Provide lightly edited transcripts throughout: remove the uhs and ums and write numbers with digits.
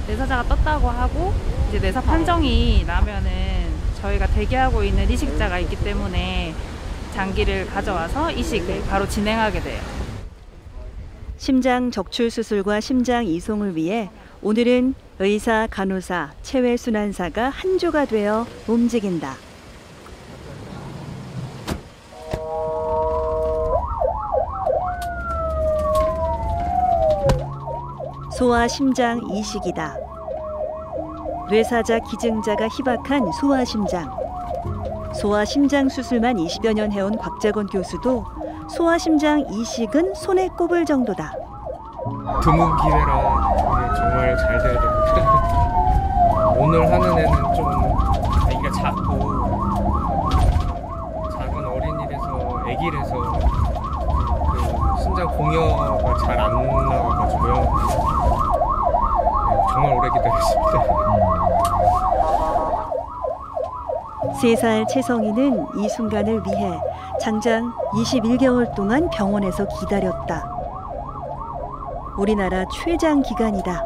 내사자가 떴다고 하고 이제 내사 판정이 나면은 저희가 대기하고 있는 이식자가 있기 때문에 장기를 가져와서 이식을 바로 진행하게 돼요. 심장 적출 수술과 심장 이송을 위해 오늘은 의사, 간호사, 체외순환사가 한조가 되어 움직인다. 소아 심장 이식이다. 뇌사자 기증자가 희박한 소아 심장. 소아 심장 수술만 20여 년 해온 곽재건 교수도 소아 심장 이식은 손에 꼽을 정도다. 드문 기회라 정말 잘 돼야 됩니다. 오늘 하는 애는 좀 아기가 작은 어린이라서 애기라서 그 심장 공여가 잘 안 나와가지고요. 정말 오래 기다렸습니다. 3살 채성이는 이 순간을 위해 장장 21개월 동안 병원에서 기다렸다. 우리나라 최장 기간이다.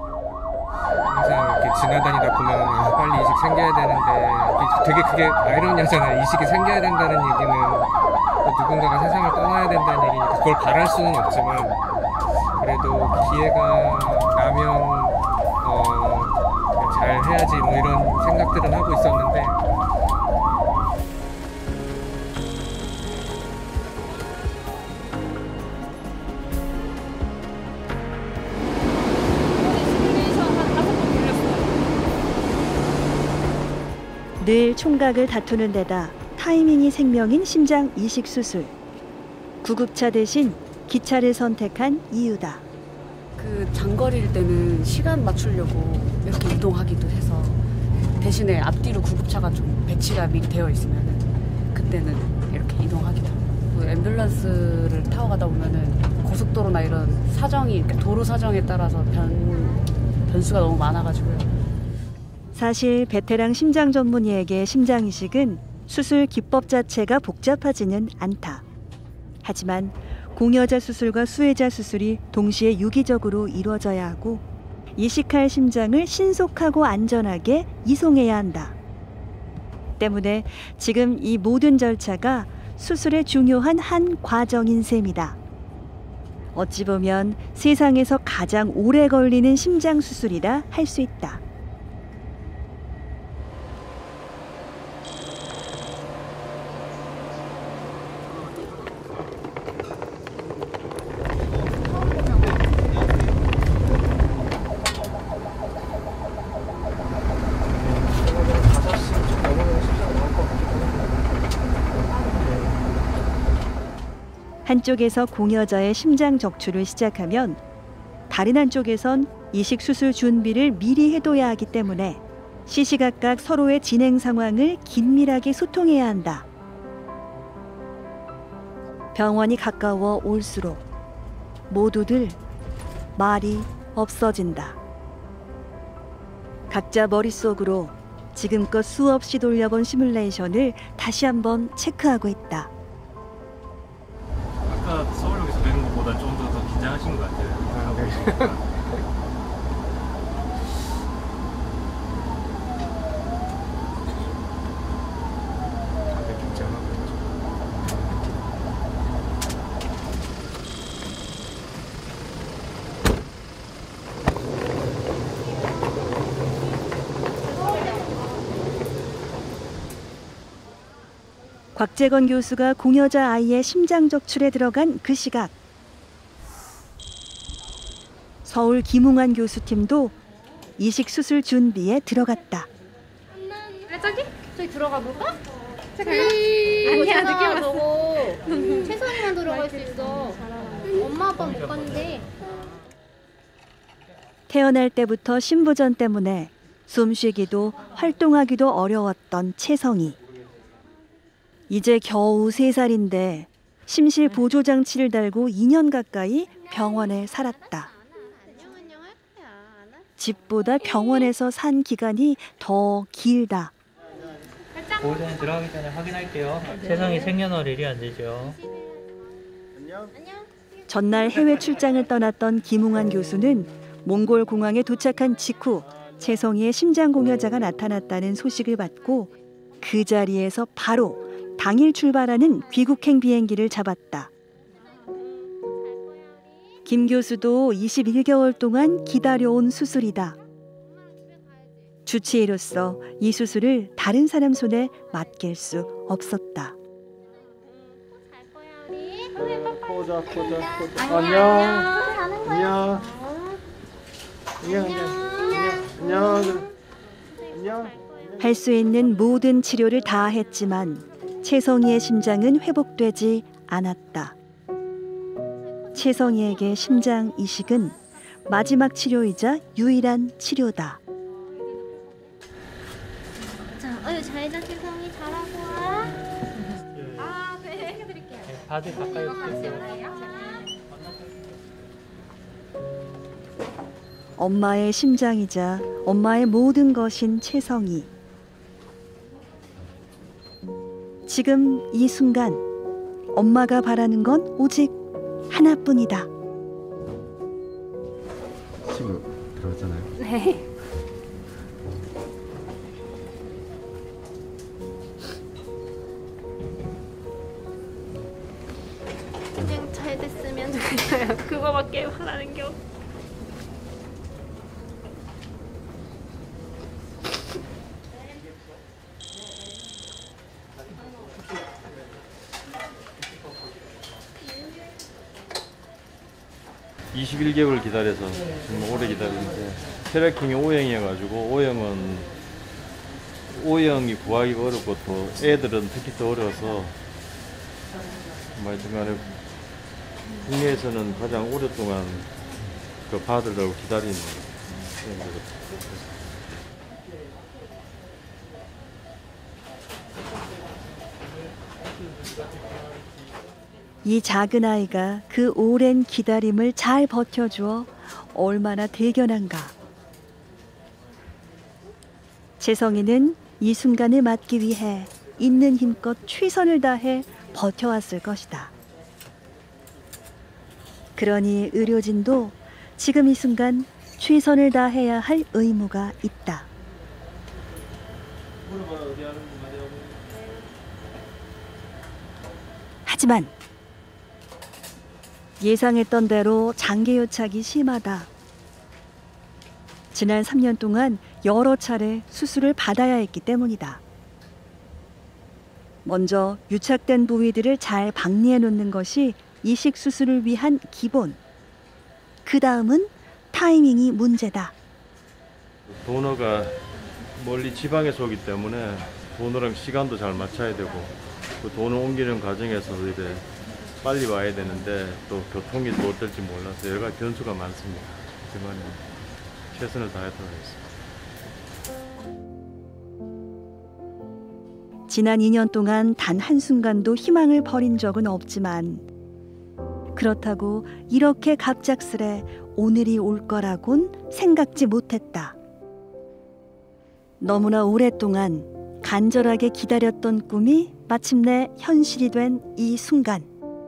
항상 이렇게 지나다니다 보면 빨리 이식 생겨야 되는데 되게 그게 아이러니하잖아요. 이식이 생겨야 된다는 얘기는 누군가가 세상을 떠나야 된다는 얘기니까 그걸 바랄 수는 없지만 그래도 기회가 나면 잘 해야지 뭐 이런 생각들은 하고 있었는데 늘 총각을 다투는 데다 타이밍이 생명인 심장 이식 수술. 구급차 대신 기차를 선택한 이유다. 그 장거리일 때는 시간 맞추려고 이렇게 이동하기도 해서 대신에 앞뒤로 구급차가 좀 배치가 미리 되어 있으면 그때는 이렇게 이동하기도 하고 그 앰뷸런스를 타고 가다 보면은 고속도로나 이런 사정이 이렇게 도로 사정에 따라서 변수가 너무 많아가지고요. 사실 베테랑 심장 전문의에게 심장 이식은 수술 기법 자체가 복잡하지는 않다. 하지만 공여자 수술과 수혜자 수술이 동시에 유기적으로 이루어져야 하고 이식할 심장을 신속하고 안전하게 이송해야 한다. 때문에 지금 이 모든 절차가 수술의 중요한 한 과정인 셈이다. 어찌 보면 세상에서 가장 오래 걸리는 심장 수술이라 할 수 있다. 한쪽에서 공여자의 심장 적출을 시작하면 다른 한쪽에선 이식 수술 준비를 미리 해둬야 하기 때문에 시시각각 서로의 진행 상황을 긴밀하게 소통해야 한다. 병원이 가까워 올수록 모두들 말이 없어진다. 각자 머릿속으로 지금껏 수없이 돌려본 시뮬레이션을 다시 한번 체크하고 있다. 아까 서울역에서 뵈는 것보다 좀 더 긴장하신 것 같아요. 아, 네. 다들 긴장하고 있죠. 곽재건 교수가 공여자 아이의 심장 적출에 들어간 그 시각, 서울 김웅환 교수팀도 이식 수술 준비에 들어갔다. 저기 들어가 볼까? 아니야, 늦게 보고 최선이만 들어갈 수 있어. 엄마 아빠 못 갔는데. 태어날 때부터 신부전 때문에 숨쉬기도 활동하기도 어려웠던 채성이. 이제 겨우 3살인데 심실 보조 장치를 달고 2년 가까이 병원에 살았다. 집보다 병원에서 산 기간이 더 길다. 보호자님 들어가기 전에 확인할게요. 세상에 생년월일이 안 되죠. 전날 해외 출장을 떠났던 김웅환 교수는 몽골 공항에 도착한 직후 채성이의 심장 공여자가 나타났다는 소식을 받고 그 자리에서 바로 당일 출발하는 귀국행 비행기를 잡았다. 김 교수도 21개월 동안 기다려온 수술이다. 주치의로서 이 수술을 다른 사람 손에 맡길 수 없었다. 보자. 안녕. 할 수 있는 모든 치료를 다 했지만 채성이의 심장은 회복되지 않았다. 채성이에게 심장 이식은 마지막 치료이자 유일한 치료다. 자, 잘자 세상이 잘하고 와. 아, 네, 해드릴게요. 다들 가까이 오세요. 엄마의 심장이자 엄마의 모든 것인 채성이. 지금 이 순간 엄마가 바라는 건 오직 하나뿐이다. 치고 들어왔잖아요. 네. 그냥 잘 됐으면 좋겠어요. 그거밖에 바라는 게 없어. 음. 21개월 기다려서 정말 오래 기다렸는데 혈액형이 O형이어가지고 O형이 구하기가 어렵고 또 애들은 특히 더 어려워서 정말 중간에 국내에서는 가장 오랫동안 그 받으려고 기다리는 그런 거거든요. 이 작은 아이가 그 오랜 기다림을 잘 버텨주어 얼마나 대견한가. 채성이는 이 순간을 맞기 위해 있는 힘껏 최선을 다해 버텨왔을 것이다. 그러니 의료진도 지금 이 순간 최선을 다해야 할 의무가 있다. 하지만 예상했던 대로 장기요착이 심하다. 지난 3년 동안 여러 차례 수술을 받아야 했기 때문이다. 먼저 유착된 부위들을 잘 박리해 놓는 것이 이식 수술을 위한 기본. 그 다음은 타이밍이 문제다. 도너가 멀리 지방에서 오기 때문에 도너랑 시간도 잘 맞춰야 되고 그 도너 옮기는 과정에서도 이제 빨리 와야 되는데 또 교통이 또 어떨지 몰라서 여러 가지 변수가 많습니다. 하지만 최선을 다해서 하겠습니다. 지난 2년 동안 단 한순간도 희망을 버린 적은 없지만 그렇다고 이렇게 갑작스레 오늘이 올 거라곤 생각지 못했다. 너무나 오랫동안 간절하게 기다렸던 꿈이 마침내 현실이 된 이 순간.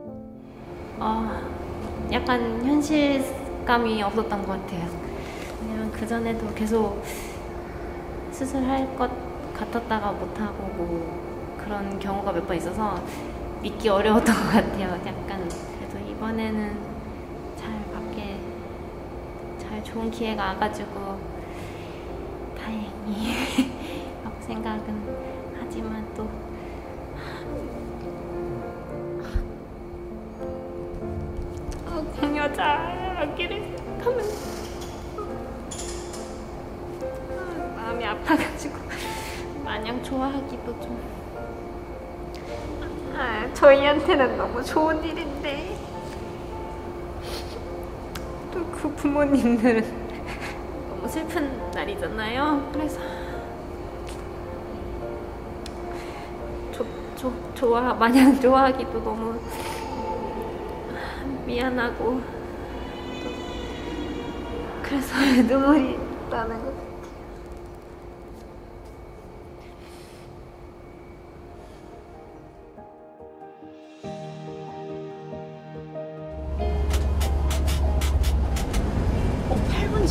약간 현실감이 없었던 것 같아요. 왜냐면 그전에도 계속 수술할 것 같았다가 못하고 뭐 그런 경우가 몇 번 있어서 믿기 어려웠던 것 같아요. 약간 그래도 이번에는 잘 좋은 기회가 와가지고 다행히 라고 생각은 하지만 또 공여자 아기를 생각하면 마음이 아파가지고 마냥 좋아하기도 좀 저희한테는 너무 좋은 일인데 또 그 부모님들은 너무 슬픈 날이잖아요. 그래서 마냥 좋아하기도 너무 미안하고 그래서 눈물이 나는 것 같아요.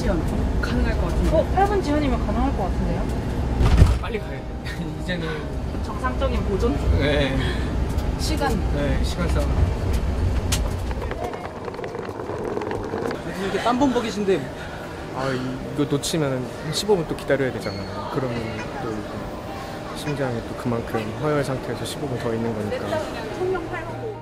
지연 가능할 것 같은데. 8분 지연이면 가능할 것 같은데요? 빨리 가야 돼. 이제는 정상적인 보존? 네, 시간 네 시간 싸움. 이렇게 땀범벅이신데 아 이거 놓치면 15분 또 기다려야 되잖아요. 그러면 또 심장이 또 그만큼 허혈 상태에서 15분 더 있는 거니까. 성명 팔고